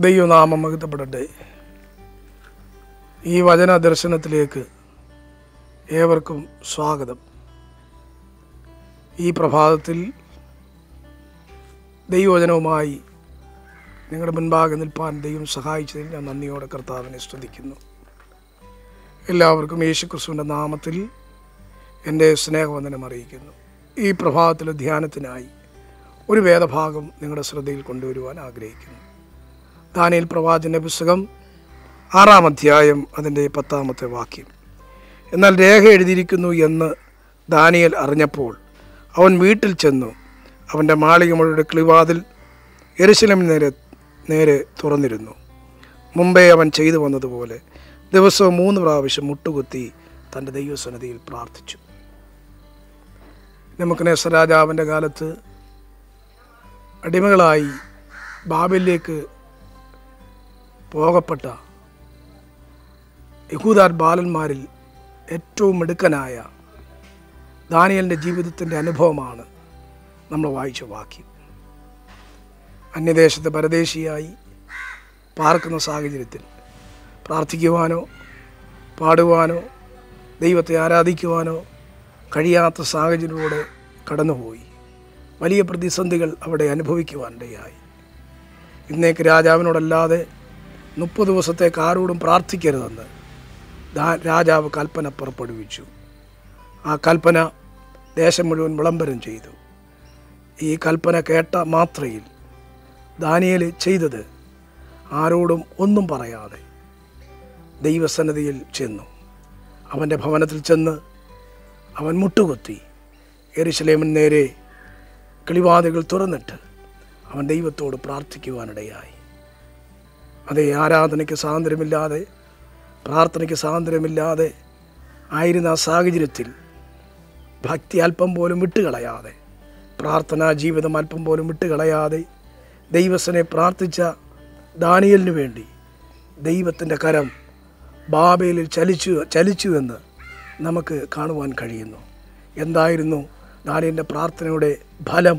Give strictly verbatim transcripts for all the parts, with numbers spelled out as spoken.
ദൈവനാമം മഹത്വപ്പെടട്ടെ. ഈ വചന ദർശനത്തിലേക്ക് ഏവർക്കും സ്വാഗതം. ഈ പ്രഭാതത്തിൽ ദൈവവചനവുമായി നിങ്ങളുടെ മുൻപാകെ നിൽപ്പാൻ ദൈവം സഹായിച്ചതിൽ ഞാൻ നന്ദിയോടെ കർത്താവിനെ സ്തുതിക്കുന്നു. എല്ലാവർക്കും യേശുക്രിസ്തുവിൻ്റെ നാമത്തിൽ എൻ്റെ സ്നേഹവന്ദനം അറിയിക്കുന്നു. ഈ പ്രഭാതത്തിലെ ധ്യാനത്തിനായി ഒരു വേദഭാഗം നിങ്ങളുടെ ശ്രദ്ധയിൽ കൊണ്ടുവരുവാൻ ആഗ്രഹിക്കുന്നു. ദാനിയേൽ പ്രവാചകന്റെ പുസ്തകം ആറാം അധ്യായം അതിൻ്റെ പത്താമത്തെ വാക്യം. എന്നാൽ രേഖ എഴുതിയിരിക്കുന്നു എന്ന് ദാനിയേൽ അറിഞ്ഞപ്പോൾ അവൻ വീട്ടിൽ ചെന്നു. അവൻ്റെ മാളികമുറിയുടെ കിളിവാതിൽ യെരൂശലേമിന് നേരെ നേരെ തുറന്നിരുന്നു. മുമ്പേ അവൻ ചെയ്തു വന്നതുപോലെ ദിവസവും മൂന്ന് പ്രാവശ്യം മുട്ടുകുത്തി തൻ്റെ ദൈവസന്നിധിയിൽ പ്രാർത്ഥിച്ചു. നെബൂഖദ്നേസർ രാജാവിൻ്റെ കാലത്ത് അടിമകളായി ബാബേലിലേക്ക് പോകപ്പെട്ട യഹൂദ ബാലന്മാരിൽ ഏറ്റവും മിടുക്കനായ ദാനിയേലിൻ്റെ ജീവിതത്തിൻ്റെ അനുഭവമാണ് നമ്മൾ വായിച്ച വാക്യം. അന്യദേശത്ത് പരദേശിയായി പാർക്കുന്ന സാഹചര്യത്തിൽ പ്രാർത്ഥിക്കുവാനോ പാടുവാനോ ദൈവത്തെ ആരാധിക്കുവാനോ കഴിയാത്ത സാഹചര്യത്തിലൂടെ കടന്നുപോയി. വലിയ പ്രതിസന്ധികൾ അവിടെ അനുഭവിക്കുവാനിടയായി. ഇന്നേക്ക് രാജാവിനോടല്ലാതെ മുപ്പത് ദിവസത്തേക്ക് ആരോടും പ്രാർത്ഥിക്കരുതെന്ന് രാജാവ് കൽപ്പന പുറപ്പെടുവിച്ചു. ആ കൽപ്പന ദേശം മുഴുവൻ വിളംബരം ചെയ്തു. ഈ കൽപ്പന കേട്ട മാത്രയിൽ ദാനിയേൽ ചെയ്തത് ആരോടും ഒന്നും പറയാതെ ദൈവസന്നിധിയിൽ ചെന്നു. അവൻ്റെ ഭവനത്തിൽ ചെന്ന് അവൻ മുട്ടുകുത്തി യെരൂശലേമിന് നേരെ കിളിവാതിലുകൾ തുറന്നിട്ട് അവൻ ദൈവത്തോട് പ്രാർത്ഥിക്കുവാനിടയായി. അതേ, ആരാധനയ്ക്ക് സ്വാതന്ത്ര്യമില്ലാതെ പ്രാർത്ഥനയ്ക്ക് സ്വാതന്ത്ര്യമില്ലാതെ ആയിരുന്ന ആ സാഹചര്യത്തിൽ ഭക്തി അല്പം പോലും വിട്ടുകളയാതെ, പ്രാർത്ഥനാ ജീവിതം അല്പം പോലും വിട്ടുകളയാതെ ദൈവത്തിനെ പ്രാർത്ഥിച്ച ദാനിയേലിനു വേണ്ടി ദൈവത്തിൻ്റെ കരം ബാബേലിൽ ചലിച്ചു ചലിച്ചു എന്ന് നമുക്ക് കാണുവാൻ കഴിയുന്നു. എന്തായിരുന്നു ദാനിയേലിൻ്റെ പ്രാർത്ഥനയുടെ ഫലം?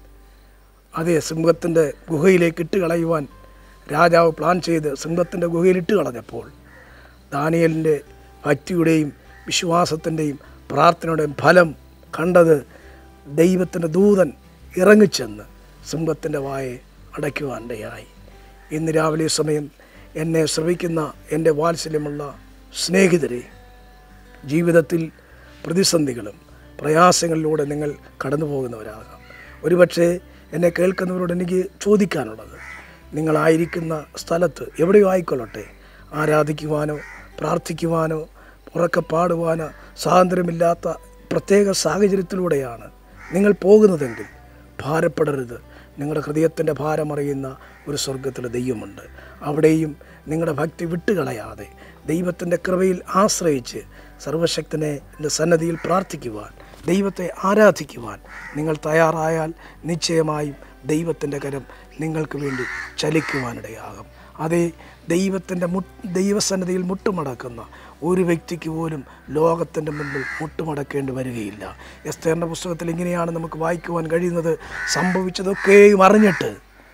അതേ, സിംഹത്തിൻ്റെ ഗുഹയിലേക്ക് ഇട്ട് കളയുവാൻ രാജാവ് പ്ലാൻ ചെയ്ത് സിംഹത്തിൻ്റെ ഗുഹയിൽ ഇട്ട് കളഞ്ഞപ്പോൾ ദാനിയേലിൻ്റെ ഭക്തിയുടെയും വിശ്വാസത്തിൻ്റെയും പ്രാർത്ഥനയുടെയും ഫലം കണ്ടത് ദൈവത്തിൻ്റെ ദൂതൻ ഇറങ്ങിച്ചെന്ന് സിംഹത്തിൻ്റെ വായെ അടയ്ക്കുവാനിടയായി. ഇന്ന് രാവിലെ സമയം എന്നെ ശ്രവിക്കുന്ന എൻ്റെ വാത്സല്യമുള്ള സ്നേഹിതരെ, ജീവിതത്തിൽ പ്രതിസന്ധികളും പ്രയാസങ്ങളിലൂടെ നിങ്ങൾ കടന്നു പോകുന്നവരാകാം. ഒരുപക്ഷെ എന്നെ കേൾക്കുന്നവരോട് എനിക്ക് ചോദിക്കാനുള്ളത്, നിങ്ങളായിരിക്കുന്ന സ്ഥലത്ത് എവിടെയോ ആയിക്കൊള്ളട്ടെ, ആരാധിക്കുവാനോ പ്രാർത്ഥിക്കുവാനോ ഉറക്കെ പാടുവാനോ സ്വാതന്ത്ര്യമില്ലാത്ത പ്രത്യേക സാഹചര്യത്തിലൂടെയാണ് നിങ്ങൾ പോകുന്നതെങ്കിൽ ഭാരപ്പെടരുത്. നിങ്ങളുടെ ഹൃദയത്തിൻ്റെ ഭാരമറിയുന്ന ഒരു സ്വർഗത്തിലെ ദൈവമുണ്ട്. അവിടെയും നിങ്ങളുടെ ഭക്തി വിട്ടുകളയാതെ ദൈവത്തിൻ്റെ കൃപയിൽ ആശ്രയിച്ച് സർവശക്തനെ സന്നദ്ധിയിൽ പ്രാർത്ഥിക്കുവാൻ, ദൈവത്തെ ആരാധിക്കുവാൻ നിങ്ങൾ തയ്യാറായാൽ നിശ്ചയമായും ദൈവത്തിൻ്റെ കരം നിങ്ങൾക്ക് വേണ്ടി ചലിക്കുവാനിടയാകും. അതേ, ദൈവത്തിൻ്റെ മു ദൈവസന്നിധിയിൽ മുട്ടുമടക്കുന്ന ഒരു വ്യക്തിക്ക് പോലും ലോകത്തിൻ്റെ മുൻപിൽ മുട്ടുമടക്കേണ്ടി വരികയില്ല. എസ്തേറിൻ്റെ പുസ്തകത്തിൽ ഇങ്ങനെയാണ് നമുക്ക് വായിക്കുവാൻ കഴിയുന്നത്. സംഭവിച്ചതൊക്കെയും അറിഞ്ഞിട്ട്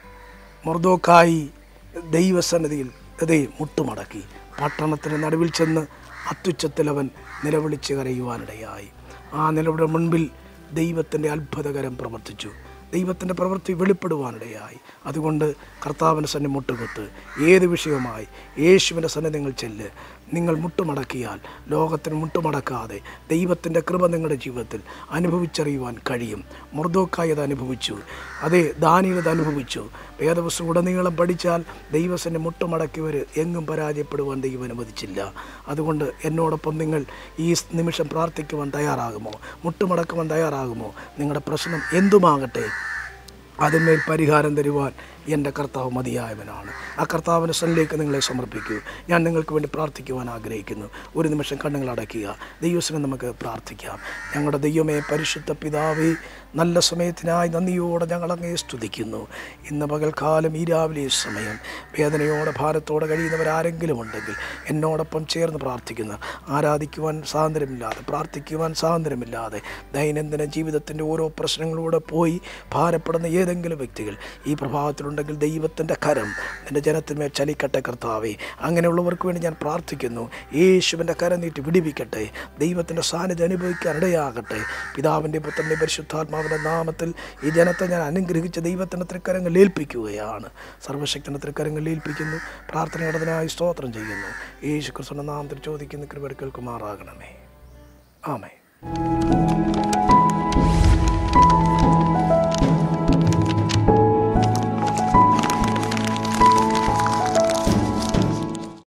മൊർദെഖായി ദൈവസന്നിധിയിൽ അതേ മുട്ടുമടക്കി പട്ടണത്തിന് നടുവിൽ ചെന്ന് അത്യുച്ചത്തിൽ അവൻ നിലവിളിച്ച് കരയുവാനിടയായി. ആ നിലവിളിയുടെ മുൻപിൽ ദൈവത്തിൻ്റെ അത്ഭുതകരം പ്രവർത്തിച്ചു. ദൈവത്തിൻ്റെ പ്രവൃത്തി വെളിപ്പെടുവാനിടയായി. അതുകൊണ്ട് കർത്താവിൻ്റെ സന്നിധി മുട്ടുകുത്ത്. ഏത് വിഷയവുമായി യേശുവിൻ്റെ സന്നിധി നിങ്ങൾ ചെല്ല്. നിങ്ങൾ മുട്ടുമടക്കിയാൽ ലോകത്തിന് മുട്ടുമടക്കാതെ ദൈവത്തിൻ്റെ കൃപ നിങ്ങളുടെ ജീവിതത്തിൽ അനുഭവിച്ചറിയുവാൻ കഴിയും. മൊർദെഖായി അത് അനുഭവിച്ചു. അതേ, ദാനിയേൽ അത് അനുഭവിച്ചു. വേദപുസ്തകം ഉടനീളം പഠിച്ചാൽ ദൈവസന്നിധി മുട്ടുമടക്കിയവർ എങ്ങും പരാജയപ്പെടുവാൻ ദൈവം അനുവദിച്ചില്ല. അതുകൊണ്ട് എന്നോടൊപ്പം നിങ്ങൾ ഈ നിമിഷം പ്രാർത്ഥിക്കുവാൻ തയ്യാറാകുമോ? മുട്ടുമടക്കുവാൻ തയ്യാറാകുമോ? നിങ്ങളുടെ പ്രശ്നം എന്തുമാകട്ടെ, അതിന്മേൽ പരിഹാരം തരുവാൻ എൻ്റെ കർത്താവ് മതിയായവനാണ്. ആ കർത്താവിൻ്റെ സന്നിധിയിലേക്ക് നിങ്ങളെ സമർപ്പിക്കൂ. ഞാൻ നിങ്ങൾക്ക് വേണ്ടി പ്രാർത്ഥിക്കുവാൻ ആഗ്രഹിക്കുന്നു. ഒരു നിമിഷം കണ്ണുകൾ അടയ്ക്കുക. ദൈവത്തിനെ നമുക്ക് പ്രാർത്ഥിക്കാം. ഞങ്ങളുടെ ദൈവമേ, പരിശുദ്ധ പിതാവേ, നല്ല സമയത്തിനായി നന്ദിയോടെ ഞങ്ങളങ്ങേ സ്തുതിക്കുന്നു. ഇന്ന് പകൽക്കാലം ഈ രാവിലെ സമയം വേദനയോടെ ഭാരത്തോടെ കഴിയുന്നവരാരെങ്കിലും ഉണ്ടെങ്കിൽ എന്നോടൊപ്പം ചേർന്ന് പ്രാർത്ഥിക്കുന്നു. ആരാധിക്കുവാൻ സ്വാതന്ത്ര്യമില്ലാതെ, പ്രാർത്ഥിക്കുവാൻ സ്വാതന്ത്ര്യമില്ലാതെ ദൈനംദിന ജീവിതത്തിൻ്റെ ഓരോ പ്രശ്നങ്ങളിലൂടെ പോയി ഭാരപ്പെടുന്ന ഏതെങ്കിലും വ്യക്തികൾ ഈ പ്രഭാതത്തിലൂടെ ഉണ്ടെങ്കിൽ ദൈവത്തിൻ്റെ കരം നിൻ്റെ ജനത്തിന്മേൽ ചലിക്കട്ടെ കർത്താവേ. അങ്ങനെയുള്ളവർക്ക് വേണ്ടി ഞാൻ പ്രാർത്ഥിക്കുന്നു. യേശുവിൻ്റെ കരം നീട്ടി വിടിവിക്കട്ടെ. ദൈവത്തിൻ്റെ സാന്നിധ്യം അനുഭവിക്കാൻ ഇടയാകട്ടെ. പിതാവിൻ്റെ പുത്രൻ്റെ പരിശുദ്ധാത്മാവിൻ്റെ നാമത്തിൽ ഈ ജനത്തെ ഞാൻ അനുഗ്രഹിച്ച ദൈവത്തിൻ്റെ തൃക്കരങ്ങളിൽ ഏൽപ്പിക്കുകയാണ്. സർവ്വശക്തൻ്റെ തൃക്കരങ്ങളിൽ ഏൽപ്പിക്കുന്നു. പ്രാർത്ഥനയുടേതിനായി സ്തോത്രം ചെയ്യുന്നു. യേശു ക്രിസ്തുവിന്റെ നാമത്തിൽ ചോദിക്കുന്ന കൃപ കേൾക്കുമാറാകണമേ. ആമേൻ.